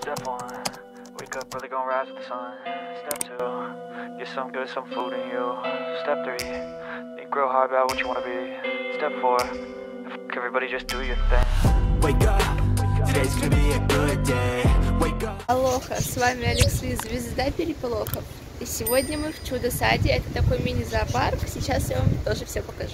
Step one, wake up early, gonna rise with the sun. Step two, get some good, some food in you. Step three, think real hard about what you wanna be. Step four, everybody just do your thing. Wake up, today's gonna be a good day. Wake up. Алоха, с вами Алексей, звезда переполохов. И сегодня мы в Чудо-саде. Это такой мини-зоопарк. Сейчас я вам тоже все покажу.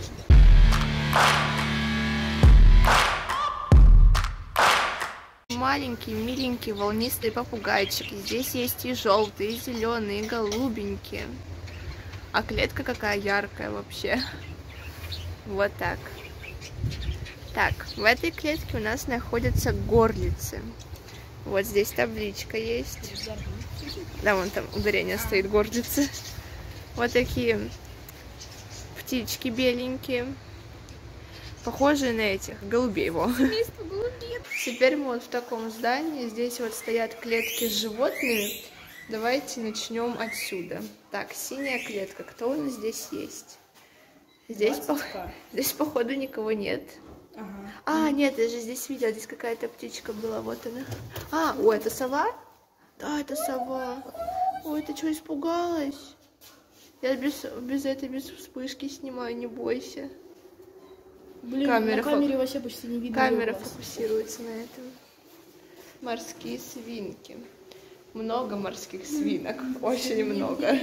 Маленький, миленький, волнистый попугайчик. Здесь есть и желтые, и зеленые, и голубенькие. А клетка какая яркая вообще. Вот так. Так, в этой клетке у нас находятся горлицы. Вот здесь табличка есть. Да, вон там ударение стоит, горлицы. Вот такие птички беленькие. Похожие на этих, голубей его. Теперь мы вот в таком здании. Здесь вот стоят клетки с животными. Давайте начнем отсюда. Так, синяя клетка. Кто у нас здесь есть? Здесь, здесь походу, никого нет. Ага. А, нет, я же здесь видела. Здесь какая-то птичка была. Вот она. А, о, это сова? Да, это сова. Ой, ты что, испугалась? Я без вспышки снимаю, не бойся. Блин, на камере вообще почти не видно. Камера фокусируется на этом. Морские свинки. Много морских свинок. Очень много.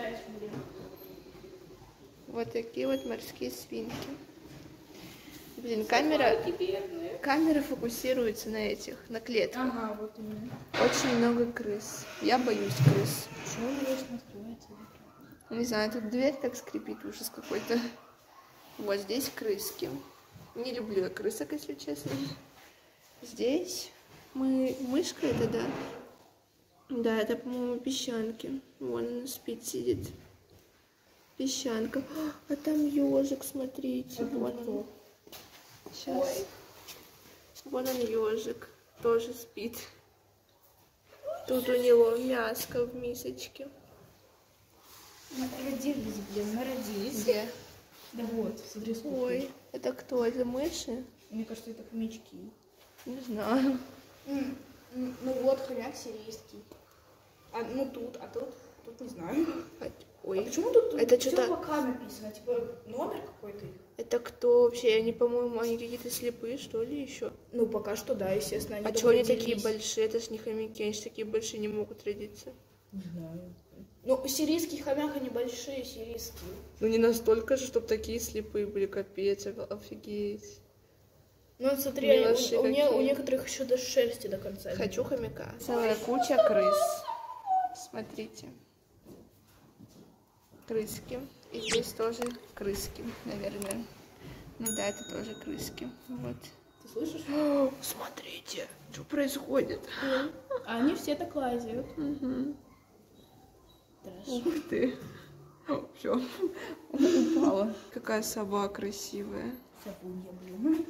Вот такие вот морские свинки. Блин, камера фокусируется на этих, на клетках. Ага, вот именно. Очень много крыс. Я боюсь крыс. Почему он вечно открывается? Не знаю, тут дверь так скрипит, ужас какой-то. Вот здесь крыски. Не люблю я крысок, если честно. Здесь мышка это, да? Да, это, по-моему, песчанки. Вон она спит, сидит. Песчанка. А там ежик, смотрите. Вон он. Сейчас. Вон он ежик. Тоже спит. Тут у него мяско в мисочке. Мы родились, блин, мы родились. Где? Да вот, смотри, сколько. Ой, это кто? Это мыши? Мне кажется, это хомячки. Не знаю. Ну вот, хомяк сирийский. Ну тут, тут не знаю. Ой, А почему тут это всё что-то... пока написано? Типа номер какой-то? Это кто вообще? Они, по-моему, они какие-то слепые, что ли, еще? Ну, пока что, да, естественно. А что они такие большие? Это ж не хомяки, они ж такие большие не могут родиться. Не знаю. Ну, сирийских хомяк, они большие, сирийские. Ну, не настолько же, чтобы такие слепые были, капец, офигеть. Ну, смотри, Милаши у какие. некоторых еще до шерсти до конца. Хочу хомяка. Целая куча крыс. Смотрите. Крыски. И здесь тоже крыски, наверное. Ну да, это тоже крыски. Вот. Ты слышишь? О, смотрите, что происходит. Они все так лазят. Угу. Страшно. Ух ты. Все. Упала. Какая сова красивая. Савунья, блин.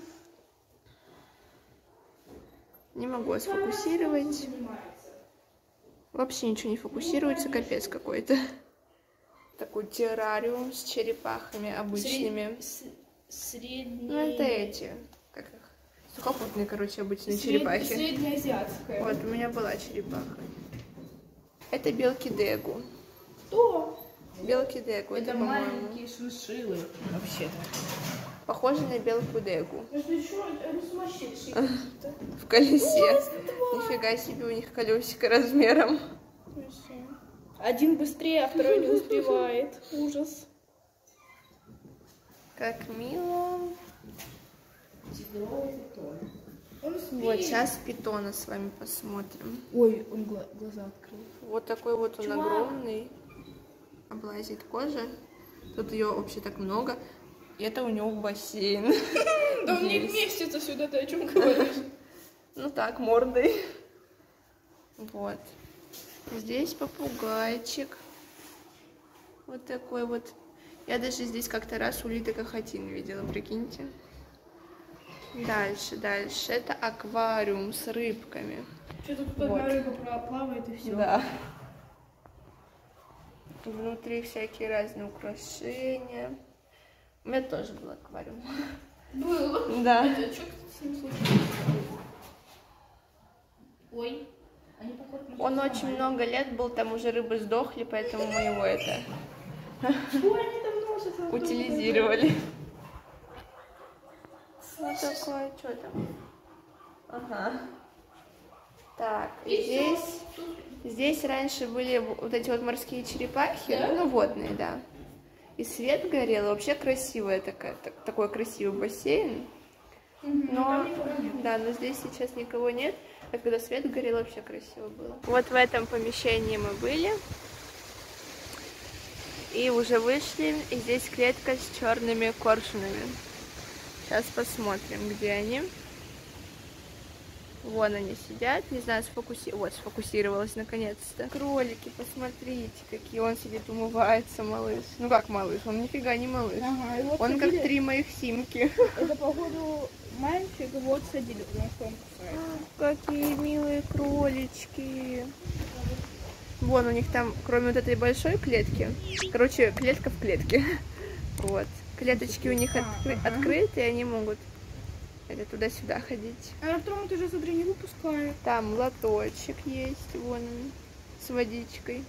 Не могу сфокусировать. Вообще ничего не фокусируется, капец какой-то. Такой террариум с черепахами обычными. Средний... Ну это эти, как их? Сухопутные, короче, обычные черепахи. Среднеазиатская. Вот, у меня была черепаха. Это белки Дегу. Кто? Белки Дегу, это по-моему. маленькие шиншиллы, вообще-то. Похоже на белку Дегу. Это что? Это сумасшедшие. В колесе. Нифига себе, у них колесико размером. Один быстрее, а второй не успевает. Ужас. Как мило. Он спит. Вот, сейчас питона с вами посмотрим. Ой, он глаза открыл. Вот такой вот он Чувак. огромный. Облазит кожа. Тут ее вообще так много. И это у него бассейн. Да он не вместится сюда, ты о чем говоришь? Ну так, мордой. Вот. Здесь попугайчик. Вот такой вот. Я даже здесь как-то раз улиток ахатин видела, прикиньте. Дальше. Это аквариум с рыбками. Что-то тут Вот. одна рыба плавает и все. Да. Внутри всякие разные украшения. У меня тоже был аквариум. Было? Да. А что с ним случилось? Ой. Они похожи на Он сломали. очень много лет был, там уже рыбы сдохли, поэтому мы его это Чего они там носятся? утилизировали. Вот такое, что там? Ага. Так, здесь раньше были вот эти вот морские черепахи, Да? ну водные, да. И свет горел, вообще красивая такой красивый бассейн. Но, да, но здесь сейчас никого нет. А когда свет горел, вообще красиво было. Вот в этом помещении мы были. И уже вышли. И здесь клетка с черными коршунами. Сейчас посмотрим, где они. Вон они сидят. Не знаю, вот, сфокусировалась наконец-то. Кролики, посмотрите, какие. Он сидит, умывается, малыш. Ну как малыш? Он нифига не малыш. Ага, и вот Он садили. как 3 моих симки. Это, походу, мальчик, вот садили, потому что он кусается. Какие милые кролички. Вон у них там, кроме вот этой большой клетки, короче, клетка в клетке. Вот. Клеточки у них открыты, и они могут это туда-сюда ходить. А на втором этаже, смотри, не выпускают. Там лоточек есть, вон он, с водичкой.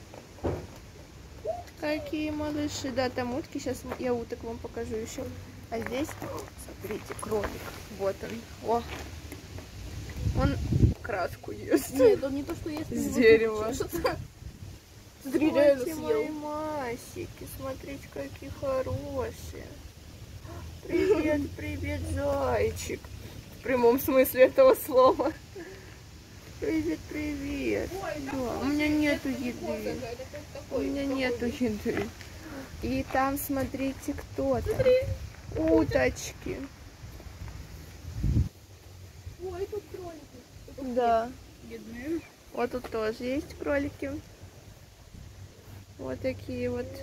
Какие малыши. Да, там утки. Сейчас я уток вам покажу еще. А здесь, смотрите, кролик. Вот он. О! Он краску ест. Нет, он не то, что есть. С дерева. Смотри, реально Смотрите, мои съел. масики. Смотрите, какие хорошие. Привет, привет, зайчик. В прямом смысле этого слова. Привет, привет. Да, у меня нету еды. У меня нету еды. И там, смотрите, кто там. Уточки. Ой, тут кролики. Да. Бедные. Вот тут тоже есть кролики. Вот такие вот.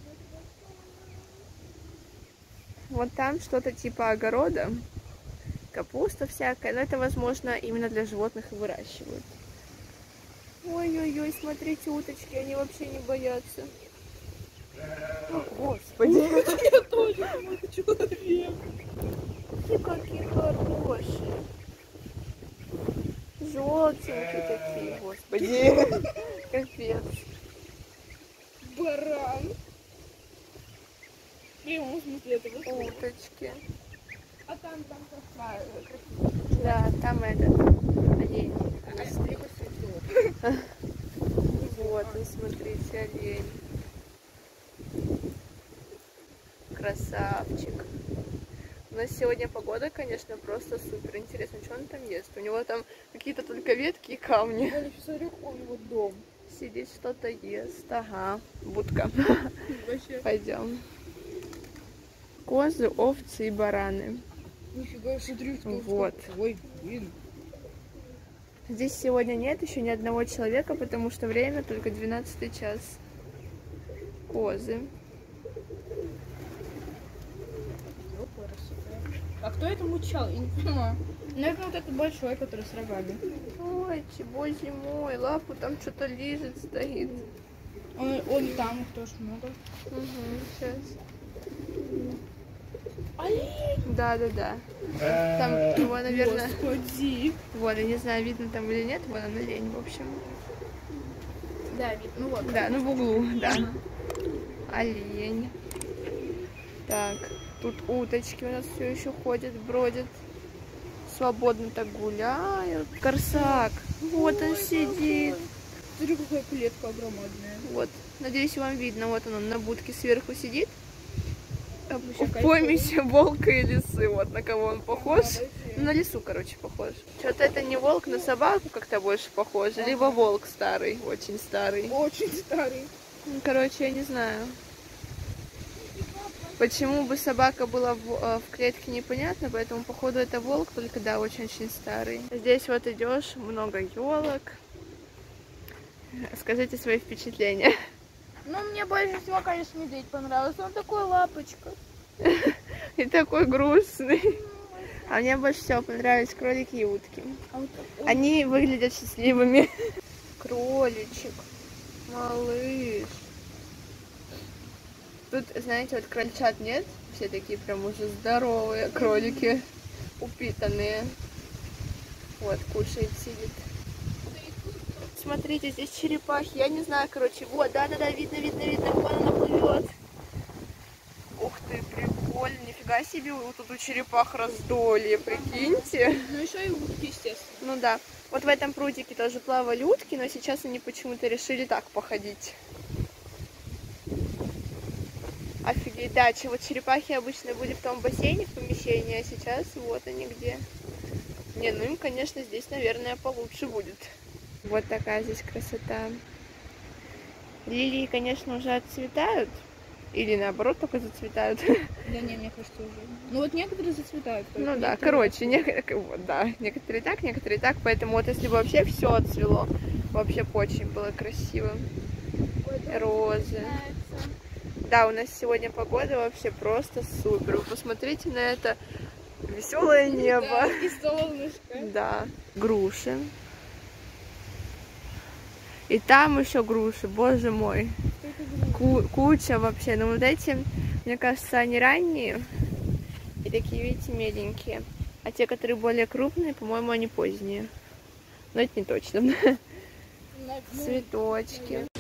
Вот там что-то типа огорода. Капуста всякая. Но это, возможно, именно для животных и выращивают. Ой-ой-ой, смотрите, уточки, они вообще не боятся. О, Господи. Я тоже мой человек. Какие хорошие. Желтенькие такие, Господи. Капец. Баран. В прямом смысле этого слова. Уточки. А там какая? Да, там этот олень. Вот, ну смотрите, олень. Красавчик. У нас сегодня погода, конечно, просто супер. Интересно, что он там ест? У него там какие-то только ветки и камни. Я еще смотрю, какой у него дом. Сидит, что-то ест. Ага, будка. Вообще. Пойдем. Козы, овцы и бараны. Нифига, смотри, что Вот. Ой, блин. Здесь сегодня нет еще ни одного человека, потому что время только 12 час. Козы. А кто это мучал? Я не понимаю. Наверное, вот этот большой, который с рогами. Ой, боже мой, лапу там что-то лежит, стоит. Он там, их тоже много. Угу, сейчас. Олень! Да. Там его, наверное... Господи. Вон, я не знаю, видно там или нет. Вон он олень, в общем. Да, видно. Ну вот. Да, ну в углу, да. Олень. Так, тут уточки у нас все еще ходят, бродят. Свободно так гуляют. Корсак. Вот он сидит. Смотри, какая клетка огромная. Вот. Надеюсь, вам видно. Вот он на будке сверху сидит. Какая Помесь волка и лисы. Вот на кого он похож. вообще. На лису, короче, похож. Что-то это не волк, на собаку как-то больше похоже. Либо волк старый, очень старый. Очень старый. Ну, короче, я не знаю. Почему бы собака была в клетке, непонятно, поэтому, походу, это волк, только, да, очень-очень старый. Здесь вот идешь, много елок. Скажите свои впечатления. Ну, мне больше всего, конечно, медведь понравился. Он такой лапочка. И такой грустный. А мне больше всего понравились кролики и утки. А вот такой. Они выглядят счастливыми. Кроличек, малыш. Тут, знаете, вот крольчат нет. Все такие прям уже здоровые кролики, упитанные. Вот, кушает, сидит. смотрите, здесь черепахи. Я не знаю, короче. Вот, да-да-да, видно, видно, видно. Вон она плывет. Ух ты, прикольно. Нифига себе, вот тут у черепах раздолье, прикиньте. Ну еще и утки, естественно. Ну да. Вот в этом прудике тоже плавали утки, но сейчас они почему-то решили так походить. Офигеть, да, вот черепахи обычно были в том бассейне, в помещении, а сейчас вот они где. Не, ну им, конечно, здесь, наверное, получше будет. Вот такая здесь красота. Лилии, конечно, уже отцветают. Или наоборот, только зацветают. Да не, мне кажется, уже. Ну вот некоторые зацветают. Ну да, короче, вот, да, некоторые так, поэтому вот если бы вообще все отцвело, вообще бы очень было красиво. Розы. Да, у нас сегодня погода вообще просто супер. Вы посмотрите на это веселое небо. Да, и солнышко. Да. Груши. И там еще груши, боже мой. Куча вообще. Но вот эти, мне кажется, они ранние. И такие, видите, меленькие. А те, которые более крупные, по-моему, они поздние. Но это не точно. Цветочки.